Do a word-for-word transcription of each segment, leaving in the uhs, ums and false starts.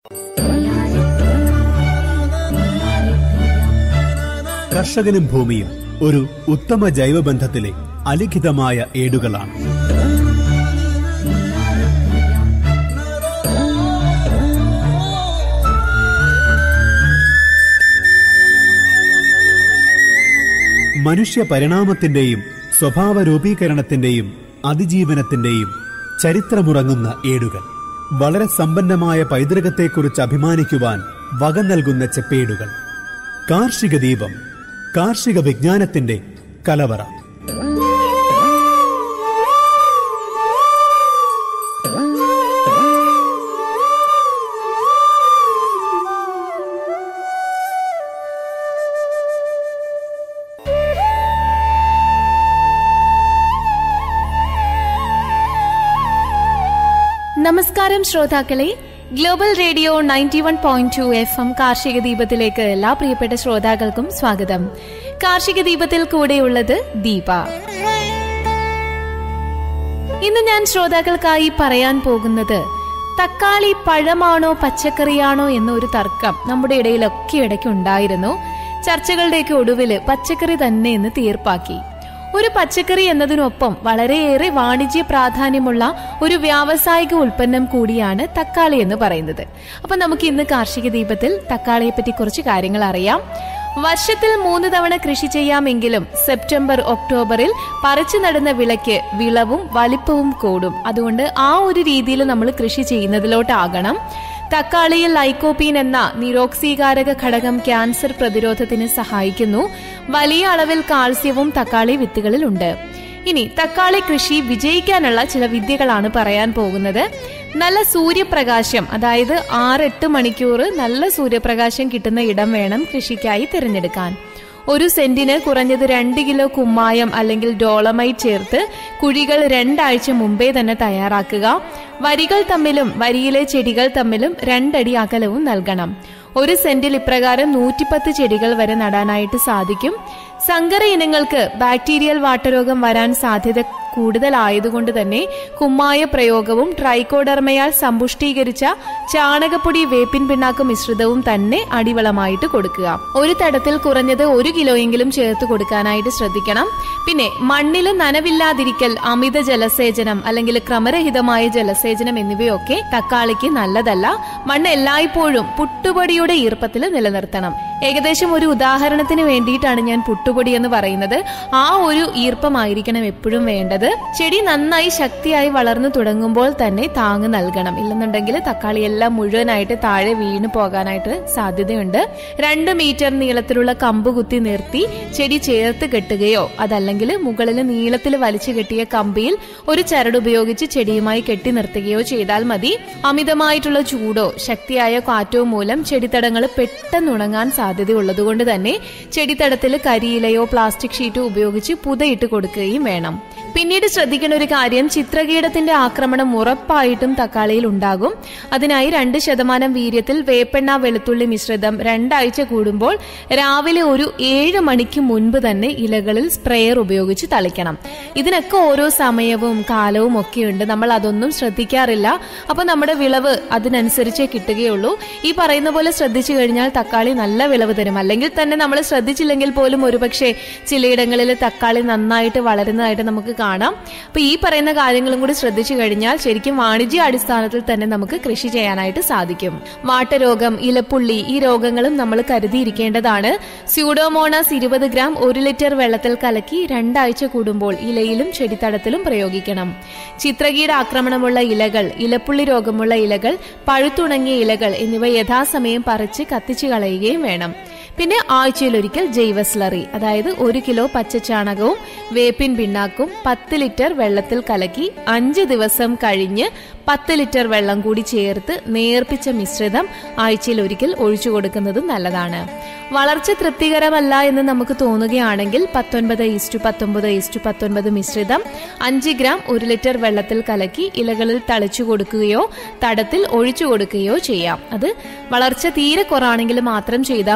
കർഷകനും ഭൂമിയും ഒരു ഉത്തമ ജൈവബന്ധത്തിലെ അലിഖിതമായ ഏടുകളാണ്. മനുഷ്യ പരിണാമത്തിന്റെയും സ്വഭാവ രൂപീകരണത്തിന്റെയും അതിജീവനത്തിന്റെയും ചരിത്രമുറങ്ങുന്ന ഏടുകൾ. വളരെ സമ്പന്നമായ പൈതൃകത്തെക്കുറിച്ച് അഭിമാനിക്കുവാൻ വക നൽകുന്ന ചെപ്പേടുകൾ. കാർഷിക ദീപം, കാർഷിക വിജ്ഞാനത്തിന്റെ കലവറ. നമസ്കാരം ശ്രോതാക്കളെ, global radio ninety one point two FM എം കാർഷിക ദീപത്തിലേക്ക് എല്ലാ പ്രിയപ്പെട്ട ശ്രോതാക്കൾക്കും സ്വാഗതം. കാർഷിക ദീപത്തിൽ കൂടെയുള്ളത് ദീപ. ഇന്ന് ഞാൻ ശ്രോതാക്കൾക്കായി പറയാൻ പോകുന്നത് തക്കാളി പഴമാണോ പച്ചക്കറിയാണോ എന്നൊരു തർക്കം നമ്മുടെ ഇടയിലൊക്കെ ഇടയ്ക്ക് ഉണ്ടായിരുന്നു. ചർച്ചകളുടെയൊക്കെ ഒടുവിൽ പച്ചക്കറി തന്നെ എന്ന് തീർപ്പാക്കി. ഒരു പച്ചക്കറി എന്നതിനൊപ്പം വളരെയേറെ വാണിജ്യ പ്രാധാന്യമുള്ള ഒരു വ്യാവസായിക ഉൽപ്പന്നം കൂടിയാണ് തക്കാളി എന്ന് പറയുന്നത്. അപ്പൊ നമുക്ക് ഇന്ന് കാർഷിക ദീപത്തിൽ തക്കാളിയെ പറ്റി കുറച്ച് കാര്യങ്ങൾ അറിയാം. വർഷത്തിൽ മൂന്ന് തവണ കൃഷി ചെയ്യാമെങ്കിലും സെപ്റ്റംബർ ഒക്ടോബറിൽ പറിച്ചു നടുന്ന വിളയ്ക്ക് വിളവും വലിപ്പവും കൂടും. അതുകൊണ്ട് ആ ഒരു രീതിയിൽ നമ്മൾ കൃഷി ചെയ്യുന്നതിലോട്ടാകണം. തക്കാളിയിൽ ലൈക്കോപ്പീൻ എന്ന നിരോക്സീകാരക ഘടകം ക്യാൻസർ പ്രതിരോധത്തിന് സഹായിക്കുന്നു. വലിയ അളവിൽ കാൽസ്യവും തക്കാളി വിത്തുകളിലുണ്ട്. ഇനി തക്കാളി കൃഷി വിജയിക്കാനുള്ള ചില വിദ്യകളാണ് പറയാൻ പോകുന്നത്. നല്ല സൂര്യപ്രകാശം, അതായത് ആറെട്ട് മണിക്കൂർ നല്ല സൂര്യപ്രകാശം കിട്ടുന്ന ഇടം വേണം കൃഷിക്കായി തിരഞ്ഞെടുക്കാൻ. ഒരു സെന്റിന് കുറഞ്ഞത് രണ്ട് കിലോ കുമ്മായം അല്ലെങ്കിൽ ഡോളമൈറ്റ് ചേർത്ത് കുഴികൾ രണ്ടാഴ്ച മുമ്പേ തന്നെ തയ്യാറാക്കുക. വരികൾ തമ്മിലും വരിയിലെ ചെടികൾ തമ്മിലും രണ്ടടി അകലവും നൽകണം. ഒരു സെന്റിൽ ഇപ്രകാരം നൂറ്റിപ്പത്ത് ചെടികൾ വരെ നടാനായിട്ട് സാധിക്കും. സങ്കര ഇനങ്ങൾക്ക് ബാക്ടീരിയൽ വാട്ടരോഗം വരാൻ സാധ്യത കൂടുതലായതുകൊണ്ട് തന്നെ കുമ്മായ പ്രയോഗവും ട്രൈക്കോഡർമയാൽ സമ്പുഷ്ടീകരിച്ച ചാണകപ്പൊടി വേപ്പിൻ പിണ്ണാക്ക് മിശ്രിതവും തന്നെ അടിവളമായിട്ട് കൊടുക്കുക. ഒരു തടത്തിൽ കുറഞ്ഞത് ഒരു കിലോയെങ്കിലും ചേർത്ത് കൊടുക്കാനായിട്ട് ശ്രദ്ധിക്കണം. പിന്നെ മണ്ണിൽ നനവില്ലാതിരിക്കൽ, അമിത ജലസേചനം അല്ലെങ്കിൽ ക്രമരഹിതമായ ജലസേചനം എന്നിവയൊക്കെ തക്കാളിക്ക് നല്ലതല്ല. മണ്ണ് എല്ലായ്പ്പോഴും പുട്ടുപൊടിയുടെ ഈർപ്പത്തിൽ നിലനിർത്തണം. ഏകദേശം ഒരു ഉദാഹരണത്തിന് വേണ്ടിയിട്ടാണ് ഞാൻ പുട്ടുപൊടി എന്ന് പറയുന്നത്. ആ ഒരു ഈർപ്പമായിരിക്കണം എപ്പോഴും വേണ്ടത്. ചെടി നന്നായി ശക്തിയായി വളർന്നു തുടങ്ങുമ്പോൾ തന്നെ താങ്ങ് നൽകണം. ഇല്ലെന്നുണ്ടെങ്കിൽ തക്കാളി എല്ലാം മുഴുവനായിട്ട് താഴെ വീണു പോകാനായിട്ട് സാധ്യതയുണ്ട്. രണ്ട് മീറ്റർ നീളത്തിലുള്ള കമ്പ് കുത്തി നിർത്തി ചെടി ചേർത്ത് കെട്ടുകയോ അതല്ലെങ്കിൽ മുകളിൽ നീളത്തിൽ വലിച്ചു കെട്ടിയ കമ്പിയിൽ ഒരു ചരട് ഉപയോഗിച്ച് ചെടിയുമായി കെട്ടി നിർത്തുകയോ ചെയ്താൽ മതി. അമിതമായിട്ടുള്ള ചൂടോ ശക്തിയായ കാറ്റോ മൂലം ചെടിത്തടങ്ങൾ പെട്ടെന്ന് ഉണങ്ങാൻ സാധ്യതയുള്ളതുകൊണ്ട് തന്നെ ചെടിത്തടത്തിൽ കരിയിലയോ പ്ലാസ്റ്റിക് ഷീറ്റോ ഉപയോഗിച്ച് പുതയിട്ട് കൊടുക്കുകയും വേണം. പിന്നീട് ശ്രദ്ധിക്കേണ്ട ഒരു കാര്യം, ചിത്രകീടത്തിന്റെ ആക്രമണം ഉറപ്പായിട്ടും തക്കാളിയിൽ ഉണ്ടാകും. അതിനായി രണ്ട് ശതമാനം വീര്യത്തിൽ വേപ്പെണ്ണ വെളുത്തുള്ളി മിശ്രിതം രണ്ടാഴ്ച കൂടുമ്പോൾ രാവിലെ ഒരു ഏഴ് മണിക്ക് മുൻപ് തന്നെ ഇലകളിൽ സ്പ്രേയർ ഉപയോഗിച്ച് തളിക്കണം. ഇതിനൊക്കെ ഓരോ സമയവും കാലവും ഒക്കെയുണ്ട്. നമ്മൾ അതൊന്നും ശ്രദ്ധിക്കാറില്ല. അപ്പൊ നമ്മുടെ വിളവ് അതിനനുസരിച്ചേ കിട്ടുകയുള്ളൂ. ഈ പറയുന്ന പോലെ ശ്രദ്ധിച്ചു കഴിഞ്ഞാൽ തക്കാളി നല്ല വിളവ് തരും. അല്ലെങ്കിൽ തന്നെ നമ്മൾ ശ്രദ്ധിച്ചില്ലെങ്കിൽ പോലും ഒരുപക്ഷെ ചിലയിടങ്ങളിൽ തക്കാളി നന്നായിട്ട് വളരുന്നതായിട്ട് നമുക്ക് കാണാം. അപ്പൊ ഈ പറയുന്ന കാര്യങ്ങളും കൂടി ശ്രദ്ധിച്ചു കഴിഞ്ഞാൽ ശരിക്കും വാണിജ്യ അടിസ്ഥാനത്തിൽ തന്നെ നമുക്ക് കൃഷി ചെയ്യാനായിട്ട് സാധിക്കും. വാട്ടരോഗം, ഇലപ്പുള്ളി, ഈ രോഗങ്ങളും നമ്മൾ കരുതിയിരിക്കേണ്ടതാണ്. സ്യൂഡോമോണാസ് ഇരുപത് ഗ്രാം ഒരു ലിറ്റർ വെള്ളത്തിൽ കലക്കി രണ്ടാഴ്ച കൂടുമ്പോൾ ഇലയിലും ചെടിത്തടത്തിലും പ്രയോഗിക്കണം. ചിത്രകീട ആക്രമണമുള്ള ഇലകൾ, ഇലപ്പുള്ളി രോഗമുള്ള ഇലകൾ, പഴുത്തുണങ്ങിയ ഇലകൾ എന്നിവ യഥാസമയം പറിച്ച് കത്തിച്ചു കളയുകയും വേണം. പിന്നെ ആഴ്ചയിലൊരിക്കൽ ജൈവ സ്ലറി, അതായത് ഒരു കിലോ പച്ചച്ചാണകവും വേപ്പിൻ പിണ്ണാക്കും പത്ത് ലിറ്റർ വെള്ളത്തിൽ കലക്കി അഞ്ച് ദിവസം കഴിഞ്ഞ് പത്ത് ലിറ്റർ വെള്ളം കൂടി ചേർത്ത് നേർപ്പിച്ച മിശ്രിതം ആഴ്ചയിൽ ഒരിക്കൽ ഒഴിച്ചു കൊടുക്കുന്നതും നല്ലതാണ്. വളർച്ച തൃപ്തികരമല്ല എന്ന് നമുക്ക് തോന്നുകയാണെങ്കിൽ പത്തൊൻപത് ഈസ്റ്റു പത്തൊമ്പത് ഈസ്റ്റു പത്തൊൻപത് മിശ്രിതം അഞ്ച് ഗ്രാം ഒരു ലിറ്റർ വെള്ളത്തിൽ കലക്കി ഇലകളിൽ തളിച്ചു കൊടുക്കുകയോ തടത്തിൽ ഒഴിച്ചു കൊടുക്കുകയോ ചെയ്യാം. അത് വളർച്ച തീരെ കുറവാണെങ്കിൽ മാത്രം ചെയ്താൽ മതി.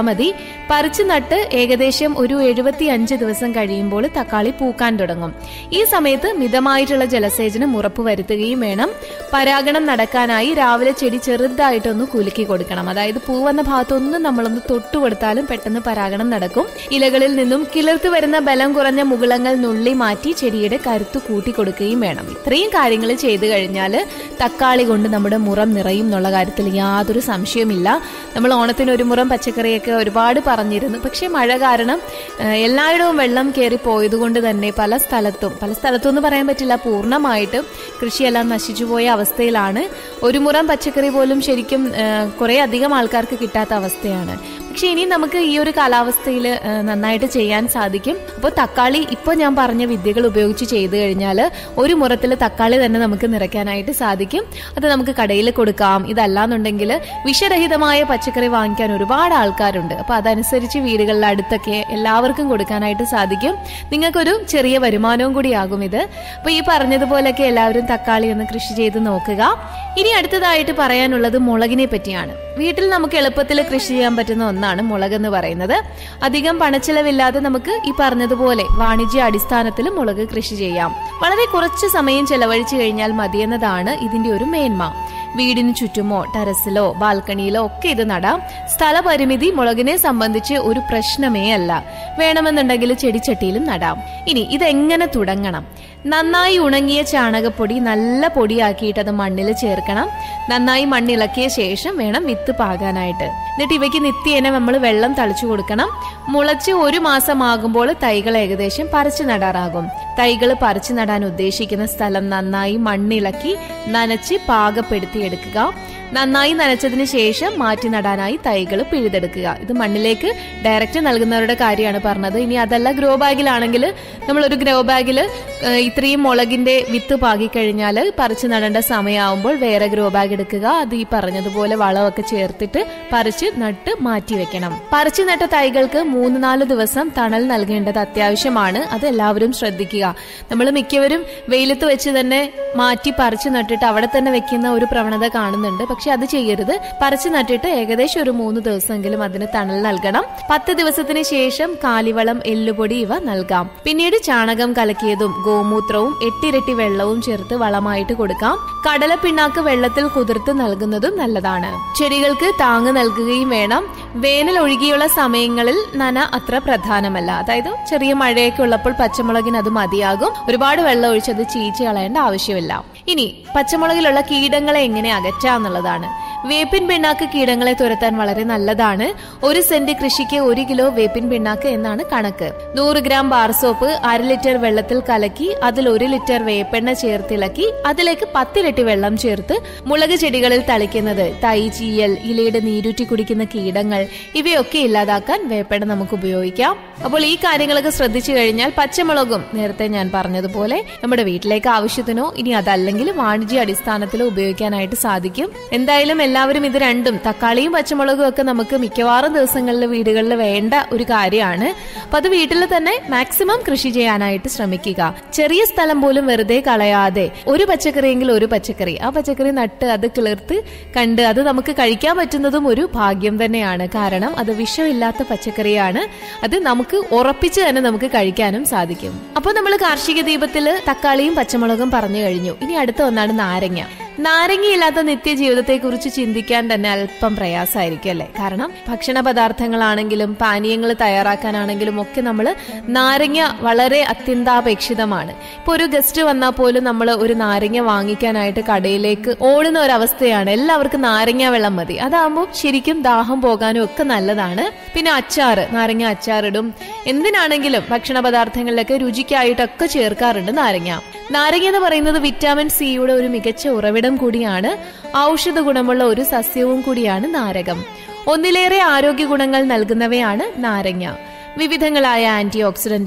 പറിച്ചു നട്ട് ഏകദേശം ഒരു എഴുപത്തി അഞ്ച് ദിവസം കഴിയുമ്പോൾ തക്കാളി പൂക്കാൻ തുടങ്ങും. ഈ സമയത്ത് മിതമായിട്ടുള്ള ജലസേചനം ഉറപ്പുവരുത്തുകയും വേണം. പരാഗണം നടക്കാനായി രാവിലെ ചെടി ചെറുതായിട്ടൊന്ന് കുലുക്കി കൊടുക്കണം. അതായത് പൂവെന്ന ഭാഗത്തൊന്നും നമ്മളൊന്ന് തൊട്ടു കൊടുത്താലും പെട്ടെന്ന് പരാഗണം നടക്കും. ഇലകളിൽ നിന്നും കിളിർത്തു വരുന്ന ബലം കുറഞ്ഞ മുകുളങ്ങൾ നുള്ളി മാറ്റി ചെടിയുടെ കരുത്ത് കൂട്ടി കൊടുക്കുകയും വേണം. ഇത്രയും കാര്യങ്ങൾ ചെയ്തു കഴിഞ്ഞാൽ തക്കാളി കൊണ്ട് നമ്മുടെ മുറം നിറയും എന്നുള്ള കാര്യത്തിൽ യാതൊരു സംശയമില്ല. നമ്മൾ ഓണത്തിന് ഒരു മുറം പച്ചക്കറിയൊക്കെ ഒരുപാട് പറഞ്ഞിരുന്നു. പക്ഷെ മഴ കാരണം എല്ലായിടവും വെള്ളം കയറി പോയതുകൊണ്ട് തന്നെ പല സ്ഥലത്തും പല സ്ഥലത്തും എന്ന് പറയാൻ പറ്റില്ല, പൂർണ്ണമായിട്ടും കൃഷിയെല്ലാം നശിച്ചു പോയ അവസ്ഥയിലാണ്. ഒരു മുറം പച്ചക്കറി പോലും ശരിക്കും കുറെ അധികം ആൾക്കാർക്ക് കിട്ടാത്ത അവസ്ഥയാണ്. പക്ഷെ ഇനി നമുക്ക് ഈ ഒരു കാലാവസ്ഥയിൽ നന്നായിട്ട് ചെയ്യാൻ സാധിക്കും. അപ്പോൾ തക്കാളി ഇപ്പോൾ ഞാൻ പറഞ്ഞ വിദ്യകൾ ഉപയോഗിച്ച് ചെയ്തു കഴിഞ്ഞാൽ ഒരു മുറത്തിൽ തക്കാളി തന്നെ നമുക്ക് നിറയ്ക്കാനായിട്ട് സാധിക്കും. അത് നമുക്ക് കടയിൽ കൊടുക്കാം. ഇതല്ലാന്നുണ്ടെങ്കിൽ വിഷരഹിതമായ പച്ചക്കറി വാങ്ങിക്കാൻ ഒരുപാട് ആൾക്കാരുണ്ട്. അപ്പോൾ അതനുസരിച്ച് വീടുകളിൽ അടുത്തൊക്കെ എല്ലാവർക്കും കൊടുക്കാനായിട്ട് സാധിക്കും. നിങ്ങൾക്കൊരു ചെറിയ വരുമാനവും കൂടിയാകും ഇത്. അപ്പോൾ ഈ പറഞ്ഞതുപോലെയൊക്കെ എല്ലാവരും തക്കാളി ഒന്ന് കൃഷി ചെയ്ത് നോക്കുക. ഇനി അടുത്തതായിട്ട് പറയാനുള്ളത് മുളകിനെ പറ്റിയാണ്. വീട്ടിൽ നമുക്ക് എളുപ്പത്തിൽ കൃഷി ചെയ്യാൻ പറ്റുന്ന ഒന്നാണ് മുളക് എന്ന് പറയുന്നത്. അധികം പണച്ചെലവില്ലാതെ നമുക്ക് ഈ പറഞ്ഞതുപോലെ വാണിജ്യ അടിസ്ഥാനത്തിൽ മുളക് കൃഷി ചെയ്യാം. വളരെ കുറച്ച് സമയം ചെലവഴിച്ചു കഴിഞ്ഞാൽ മതിയെന്നതാണ് ഇതിന്റെ ഒരു മേന്മ. വീടിന് ചുറ്റുമോ ടെറസിലോ ബാൽക്കണിയിലോ ഒക്കെ ഇത് നടാം. സ്ഥലപരിമിതി മുളകിനെ സംബന്ധിച്ച് ഒരു പ്രശ്നമേ അല്ല. വേണമെന്നുണ്ടെങ്കിൽ ചെടിച്ചട്ടിയിലും നടാം. ഇനി ഇതെങ്ങനെ തുടങ്ങണം? നന്നായി ഉണങ്ങിയ ചാണകപ്പൊടി നല്ല പൊടിയാക്കിയിട്ട് അത് മണ്ണിൽ ചേർക്കണം. നന്നായി മണ്ണിളക്കിയ ശേഷം വേണം വിത്ത് പാകാനായിട്ട്. എന്നിട്ട് ഇവയ്ക്ക് നിത്യേന നമ്മൾ വെള്ളം തളിച്ചു കൊടുക്കണം. മുളച്ച് ഒരു മാസം ആകുമ്പോൾ തൈകൾ ഏകദേശം പറിച്ചു നടാറാകും. തൈകൾ പറിച്ചു നടാൻ ഉദ്ദേശിക്കുന്ന സ്ഥലം നന്നായി മണ്ണിളക്കി നനച്ച് പാകപ്പെടുത്തി എടുക്കുക. നന്നായി നനച്ചതിന് ശേഷം മാറ്റി നടാനായി തൈകൾ പിഴുതെടുക്കുക. ഇത് മണ്ണിലേക്ക് ഡയറക്റ്റ് നൽകുന്നവരുടെ കാര്യമാണ് പറഞ്ഞത്. ഇനി അതല്ല, ഗ്രോ ബാഗിലാണെങ്കിൽ നമ്മളൊരു ഗ്രോ ബാഗിൽ ഇത്രയും മുളകിന്റെ വിത്ത് പാകിക്കഴിഞ്ഞാൽ പറിച്ചു നടേണ്ട സമയമാകുമ്പോൾ വേറെ ഗ്രോ ബാഗ് എടുക്കുക. അത് ഈ പറഞ്ഞതുപോലെ വളമൊക്കെ ചേർത്തിട്ട് പറിച്ച് നട്ട് മാറ്റി വെക്കണം. പറിച്ചു നട്ട തൈകൾക്ക് മൂന്ന് നാല് ദിവസം തണൽ നൽകേണ്ടത് അത്യാവശ്യമാണ്. അത് എല്ലാവരും ശ്രദ്ധിക്കുക. നമ്മൾ മിക്കവരും വെയിലത്ത് വെച്ച് തന്നെ മാറ്റി പറിച്ചു നട്ടിട്ട് അവിടെ തന്നെ വെക്കുന്ന ഒരു പ്രവണത കാണുന്നുണ്ട്. പക്ഷെ അത് ചെയ്യരുത്. പറിച്ചു നട്ടിട്ട് ഏകദേശം ഒരു മൂന്ന് ദിവസമെങ്കിലും അതിന് തണൽ നൽകണം. പത്ത് ദിവസത്തിന് ശേഷം കാലിവളം, എല്ലുപൊടി ഇവ നൽകാം. പിന്നീട് ചാണകം കലക്കിയതും ഗോമൂത്രവും എട്ടിരട്ടി വെള്ളവും ചേർത്ത് വളമായിട്ട് കൊടുക്കാം. കടലപ്പിണ്ണാക്ക് വെള്ളത്തിൽ കുതിർത്ത് നൽകുന്നതും നല്ലതാണ്. ചെടികൾക്ക് താങ്ങ് നൽകുകയും വേണം. വേനൽ ഒഴികെയുള്ള സമയങ്ങളിൽ നന അത്ര പ്രധാനമല്ല. അതായത് ചെറിയ മഴയൊക്കെ ഉള്ളപ്പോൾ പച്ചമുളകിന് അത് മതിയാകും. ഒരുപാട് വെള്ളം ഒഴിച്ചത് ചീച്ച് കളയേണ്ട ആവശ്യമില്ല. ഇനി പച്ചമുളകിലുള്ള കീടങ്ങളെ എങ്ങനെ അകറ്റാന്നുള്ളതാണ്. വേപ്പിൻ പിണ്ണാക്ക് കീടങ്ങളെ തുരത്താൻ വളരെ നല്ലതാണ്. ഒരു സെന്റ് കൃഷിക്ക് ഒരു കിലോ വേപ്പിൻ പിണ്ണാക്ക് എന്നാണ് കണക്ക്. നൂറ് ഗ്രാം ബാർ സോപ്പ് അര ലിറ്റർ വെള്ളത്തിൽ കലക്കി അതിൽ ഒരു ലിറ്റർ വേപ്പെണ്ണ ചേർത്തിളക്കി അതിലേക്ക് പത്തിരട്ടി വെള്ളം ചേർത്ത് മുളക് ചെടികളിൽ തളിക്കുന്നത് തൈ ചീയൽ, ഇലയുടെ നീരൂറ്റി കുടിക്കുന്ന കീടങ്ങൾ ഇവയൊക്കെ ഇല്ലാതാക്കാൻ വേപ്പെണ്ണ നമുക്ക് ഉപയോഗിക്കാം. അപ്പോൾ ഈ കാര്യങ്ങളൊക്കെ ശ്രദ്ധിച്ചു കഴിഞ്ഞാൽ പച്ചമുളകും നേരത്തെ ഞാൻ പറഞ്ഞതുപോലെ നമ്മുടെ വീട്ടിലേക്ക് ആവശ്യത്തിനോ ഇനി അതല്ലെങ്കിൽ വാണിജ്യ അടിസ്ഥാനത്തിലോ ഉപയോഗിക്കാനായിട്ട് സാധിക്കും. എന്തായാലും എല്ലാവരും ഇത് രണ്ടും, തക്കാളിയും പച്ചമുളകും ഒക്കെ നമുക്ക് മിക്കവാറും ദിവസങ്ങളിൽ വീടുകളിൽ വേണ്ട ഒരു കാര്യമാണ്. അപ്പൊ അത് വീട്ടിൽ തന്നെ മാക്സിമം കൃഷി ചെയ്യാനായിട്ട് ശ്രമിക്കുക. ചെറിയ സ്ഥലം പോലും വെറുതെ കളയാതെ ഒരു പച്ചക്കറിയെങ്കിൽ ഒരു പച്ചക്കറി ആ പച്ചക്കറി നട്ട് അത് കിളിർത്ത് കണ്ട് അത് നമുക്ക് കഴിക്കാൻ പറ്റുന്നതും ഒരു ഭാഗ്യം തന്നെയാണ്. കാരണം അത് വിഷമില്ലാത്ത പച്ചക്കറിയാണ്. അത് നമുക്ക് ഉറപ്പിച്ച് തന്നെ നമുക്ക് കഴിക്കാനും സാധിക്കും. അപ്പൊ നമ്മൾ കാർഷിക ദീപത്തില് തക്കാളിയും പച്ചമുളകും പറഞ്ഞു കഴിഞ്ഞു. ഇനി അടുത്ത ഒന്നാണ് നാരങ്ങ. നാരങ്ങയില്ലാത്ത നിത്യജീവിതത്തെ കുറിച്ച് ചിന്തിക്കാൻ തന്നെ അല്പം പ്രയാസമായിരിക്കും അല്ലെ? കാരണം ഭക്ഷണ പദാർത്ഥങ്ങളാണെങ്കിലും പാനീയങ്ങൾ തയ്യാറാക്കാനാണെങ്കിലും ഒക്കെ നമ്മൾ നാരങ്ങ വളരെ അത്യന്താപേക്ഷിതമാണ്. ഇപ്പൊ ഒരു ഗസ്റ്റ് വന്നാൽ പോലും നമ്മൾ ഒരു നാരങ്ങ വാങ്ങിക്കാനായിട്ട് കടയിലേക്ക് ഓടുന്ന ഒരവസ്ഥയാണ്. എല്ലാവർക്കും നാരങ്ങ വെള്ളം മതി. അതാകുമ്പോൾ ശരിക്കും ദാഹം പോകാനും ഒക്കെ നല്ലതാണ്. പിന്നെ അച്ചാറ്, നാരങ്ങ അച്ചാറിടും. എന്തിനാണെങ്കിലും ഭക്ഷണ പദാർത്ഥങ്ങളിലൊക്കെ രുചിക്കായിട്ടൊക്കെ ചേർക്കാറുണ്ട് നാരങ്ങ. നാരങ്ങ എന്ന് പറയുന്നത് വിറ്റാമിൻ സിയുടെ ഒരു മികച്ച ഉറവിടം കൂടിയാണ്. ഔഷധ ഗുണമുള്ള ഒരു സസ്യവും കൂടിയാണ് നാരകം. ഒന്നിലേറെ ആരോഗ്യ ഗുണങ്ങൾ നൽകുന്നവയാണ് നാരങ്ങ. വിവിധങ്ങളായ ആന്റി ഓക്സിഡന്റുകൾ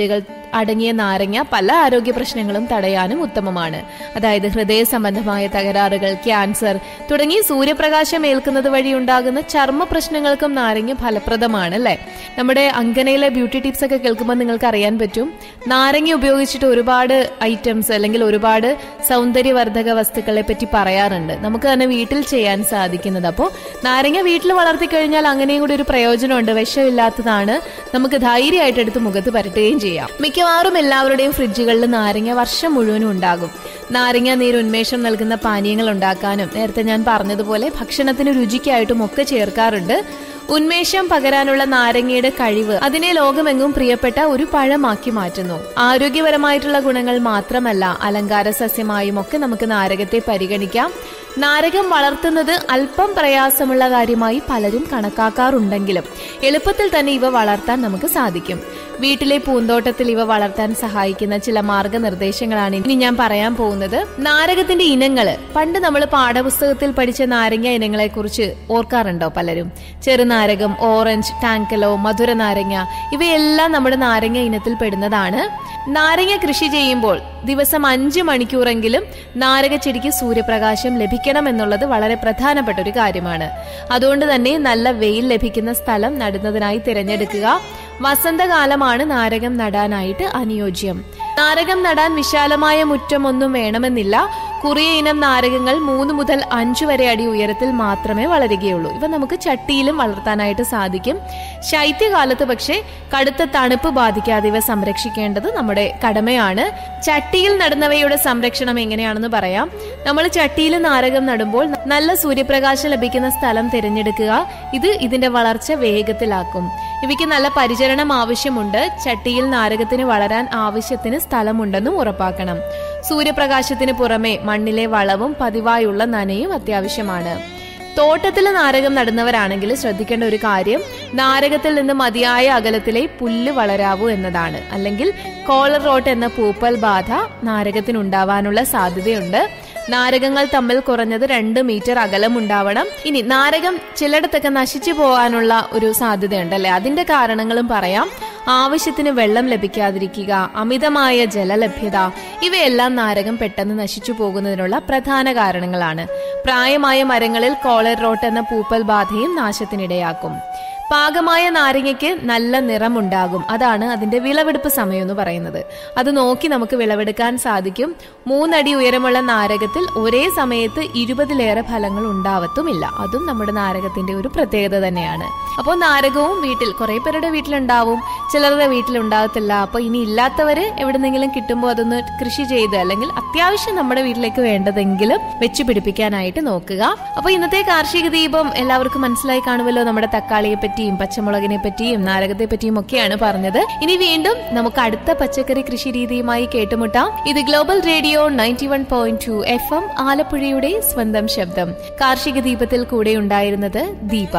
അടങ്ങിയ നാരങ്ങ പല ആരോഗ്യ പ്രശ്നങ്ങളും തടയാനും ഉത്തമമാണ്. അതായത് ഹൃദയ സംബന്ധമായ തകരാറുകൾ, ക്യാൻസർ തുടങ്ങി സൂര്യപ്രകാശം ഏൽക്കുന്നത് വഴി ഉണ്ടാകുന്ന ചർമ്മ പ്രശ്നങ്ങൾക്കും നാരങ്ങ ഫലപ്രദമാണ് അല്ലെ. നമ്മുടെ അങ്കനയിലെ ബ്യൂട്ടി ടിപ്സ് ഒക്കെ കേൾക്കുമ്പോൾ നിങ്ങൾക്ക് അറിയാൻ പറ്റും, നാരങ്ങ ഉപയോഗിച്ചിട്ട് ഒരുപാട് ഐറ്റംസ് അല്ലെങ്കിൽ ഒരുപാട് സൗന്ദര്യവർദ്ധക വസ്തുക്കളെ പറ്റി പറയാറുണ്ട്. നമുക്ക് തന്നെ വീട്ടിൽ ചെയ്യാൻ സാധിക്കുന്നത്. അപ്പോൾ നാരങ്ങ വീട്ടിൽ വളർത്തി കഴിഞ്ഞാൽ അങ്ങനെയും കൂടി ഒരു പ്രയോജനമുണ്ട്. വിഷമില്ലാത്തതാണ്, നമുക്ക് ധൈര്യമായിട്ട് എടുത്ത് മുഖത്ത് പരട്ടുകയും ചെയ്യാം. മിക്കവാറും എല്ലാവരുടെയും ഫ്രിഡ്ജുകളിൽ നാരങ്ങ വർഷം മുഴുവനും ഉണ്ടാകും. നാരങ്ങ നീര് ഉന്മേഷം നൽകുന്ന പാനീയങ്ങൾ ഉണ്ടാക്കാനും നേരത്തെ ഞാൻ പറഞ്ഞതുപോലെ ഭക്ഷണത്തിന് രുചിക്കായിട്ടും ഒക്കെ ചേർക്കാറുണ്ട്. ഉന്മേഷം പകരാനുള്ള നാരങ്ങയുടെ കഴിവ് അതിനെ ലോകമെങ്ങും പ്രിയപ്പെട്ട ഒരു പഴമാക്കി മാറ്റുന്നു. ആരോഗ്യപരമായിട്ടുള്ള ഗുണങ്ങൾ മാത്രമല്ല, അലങ്കാര സസ്യമായും ഒക്കെ നമുക്ക് നാരകത്തെ പരിഗണിക്കാം. നാരകം വളർത്തുന്നത് അല്പം പ്രയാസമുള്ള കാര്യമായി പലരും കണക്കാക്കാറുണ്ടെങ്കിലും എളുപ്പത്തിൽ തന്നെ ഇവ വളർത്താൻ നമുക്ക് സാധിക്കും. വീട്ടിലെ പൂന്തോട്ടത്തിൽ ഇവ വളർത്താൻ സഹായിക്കുന്ന ചില മാർഗനിർദ്ദേശങ്ങളാണ് ഇനി ഞാൻ പറയാൻ പോകുന്നത്. നാരകത്തിന്റെ ഇനങ്ങള്, പണ്ട് നമ്മൾ പാഠപുസ്തകത്തിൽ പഠിച്ച നാരങ്ങ ഇനങ്ങളെ കുറിച്ച് ഓർക്കാറുണ്ടോ പലരും? ചെറുനാരകം, ഓറഞ്ച്, ടാങ്കലോ, മധുര നാരങ്ങ ഇവയെല്ലാം നമ്മുടെ നാരങ്ങ ഇനത്തിൽ പെടുന്നതാണ്. നാരങ്ങ കൃഷി ചെയ്യുമ്പോൾ ദിവസം അഞ്ച് മണിക്കൂറെങ്കിലും നാരക ചെടിക്ക് സൂര്യപ്രകാശം ലഭിക്കണം എന്നുള്ളത് വളരെ പ്രധാനപ്പെട്ട ഒരു കാര്യമാണ്. അതുകൊണ്ട് തന്നെ നല്ല വെയിൽ ലഭിക്കുന്ന സ്ഥലം നടുന്നതിനായി തിരഞ്ഞെടുക്കുക. വസന്തകാലമാണ് നാരകം നടാനായിട്ട് അനുയോജ്യം. നാരകം നടാൻ വിശാലമായ മുറ്റമൊന്നും വേണമെന്നില്ല. കുറിയ ഇനം നാരകങ്ങൾ മൂന്ന് മുതൽ അഞ്ചു വരെ അടി ഉയരത്തിൽ മാത്രമേ വളരുകയുള്ളൂ. ഇവ നമുക്ക് ചട്ടിയിലും വളർത്താനായിട്ട് സാധിക്കും. ശൈത്യകാലത്ത് പക്ഷേ കടുത്ത തണുപ്പ് ബാധിക്കാതെ ഇവ സംരക്ഷിക്കേണ്ടത് നമ്മുടെ കടമയാണ്. ചട്ടിയിൽ നടുന്നവയുടെ സംരക്ഷണം എങ്ങനെയാണെന്ന് പറയാം. നമ്മൾ ചട്ടിയിൽ നാരകം നടുമ്പോൾ നല്ല സൂര്യപ്രകാശം ലഭിക്കുന്ന സ്ഥലം തിരഞ്ഞെടുക്കുക. ഇത് ഇതിന്റെ വളർച്ച വേഗത്തിലാക്കും. ഇവയ്ക്ക് നല്ല പരിചരണം ആവശ്യമുണ്ട്. ചട്ടിയിൽ നാരകത്തിന് വളരാൻ ആവശ്യത്തിന് സ്ഥലമുണ്ടെന്നും ഉറപ്പാക്കണം. സൂര്യപ്രകാശത്തിന് പുറമെ മണ്ണിലെ വളവും പതിവായുള്ള നനയും അത്യാവശ്യമാണ്. തോട്ടത്തിൽ നാരകം നടുന്നവരാണെങ്കിൽ ശ്രദ്ധിക്കേണ്ട ഒരു കാര്യം, നാരകത്തിൽ നിന്ന് മതിയായ അകലത്തിലെ പുല്ല് വളരാവൂ എന്നതാണ്. അല്ലെങ്കിൽ കോളർ റോട്ട് എന്ന പൂപ്പൽ ബാധ നാരകത്തിനുണ്ടാവാനുള്ള സാധ്യതയുണ്ട്. നാരകങ്ങൾ തമ്മിൽ കുറഞ്ഞത് രണ്ട് മീറ്റർ അകലം ഉണ്ടാവണം. ഇനി നാരകം ചിലയിടത്തൊക്കെ നശിച്ചു പോകാനുള്ള ഒരു സാധ്യതയുണ്ടല്ലേ, അതിന്റെ കാരണങ്ങളും പറയാം. ആവശ്യത്തിന് വെള്ളം ലഭിക്കാതിരിക്കുക, അമിതമായ ജലലഭ്യത ഇവയെല്ലാം നാരകം പെട്ടെന്ന് നശിച്ചു പോകുന്നതിനുള്ള പ്രധാന കാരണങ്ങളാണ്. പ്രായമായ മരങ്ങളിൽ കോളർ റോട്ട് എന്ന പൂപ്പൽ ബാധയും നാശത്തിനിടയാക്കും. പാകമായ നാരങ്ങയ്ക്ക് നല്ല നിറമുണ്ടാകും. അതാണ് അതിന്റെ വിളവെടുപ്പ് സമയം എന്ന് പറയുന്നത്. അത് നോക്കി നമുക്ക് വിളവെടുക്കാൻ സാധിക്കും. മൂന്നടി ഉയരമുള്ള നാരകത്തിൽ ഒരേ സമയത്ത് ഇരുപതിലേറെ ഫലങ്ങൾ ഉണ്ടാവത്തുമില്ല. അതും നമ്മുടെ നാരകത്തിന്റെ ഒരു പ്രത്യേകത തന്നെയാണ്. അപ്പോൾ നാരകവും വീട്ടിൽ കുറെ പേരുടെ വീട്ടിലുണ്ടാവും, ചിലരുടെ വീട്ടിലുണ്ടാകത്തില്ല. അപ്പൊ ഇനി ഇല്ലാത്തവര് എവിടെന്നെങ്കിലും കിട്ടുമ്പോൾ അതൊന്ന് കൃഷി ചെയ്ത് അല്ലെങ്കിൽ അത്യാവശ്യം നമ്മുടെ വീട്ടിലേക്ക് വേണ്ടതെങ്കിലും വെച്ചു പിടിപ്പിക്കാനായിട്ട് നോക്കുക. അപ്പൊ ഇന്നത്തെ കാർഷിക ദീപം എല്ലാവർക്കും മനസ്സിലായി കാണുമല്ലോ. നമ്മുടെ തക്കാളിയെ പറ്റിയും പച്ചമുളകിനെ പറ്റിയും നാരകത്തെ പറ്റിയും ഒക്കെയാണ് പറഞ്ഞത്. ഇനി വീണ്ടും നമുക്ക് അടുത്ത പച്ചക്കറി കൃഷി രീതിയുമായി കേട്ടുമുട്ടാം. ഇത് global radio ninety one point two FM എം, ആലപ്പുഴയുടെ സ്വന്തം ശബ്ദം. കാർഷിക ദീപത്തിൽ കൂടെ ഉണ്ടായിരുന്നത് ദീപ.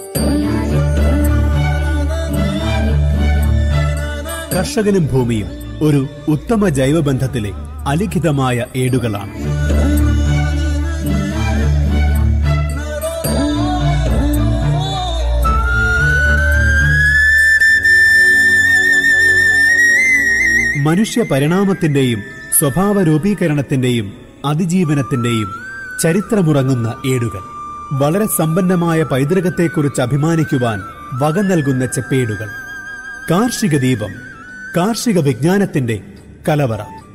കർഷകനും ഭൂമിയും ഒരു ഉത്തമ ജൈവബന്ധത്തിലെ അലിഖിതമായ ഏടുകളാണ്. മനുഷ്യ പരിണാമത്തിന്റെയും സ്വഭാവ രൂപീകരണത്തിന്റെയും അതിജീവനത്തിന്റെയും ചരിത്രമുറങ്ങുന്ന ഏടുകൾ. വളരെ സമ്പന്നമായ പൈതൃകത്തെക്കുറിച്ച് അഭിമാനിക്കുവാൻ വക നൽകുന്ന ചെപ്പേടുകൾ. കാർഷിക ദീപം, കാർഷിക വിജ്ഞാനത്തിന്റെ കലവറ.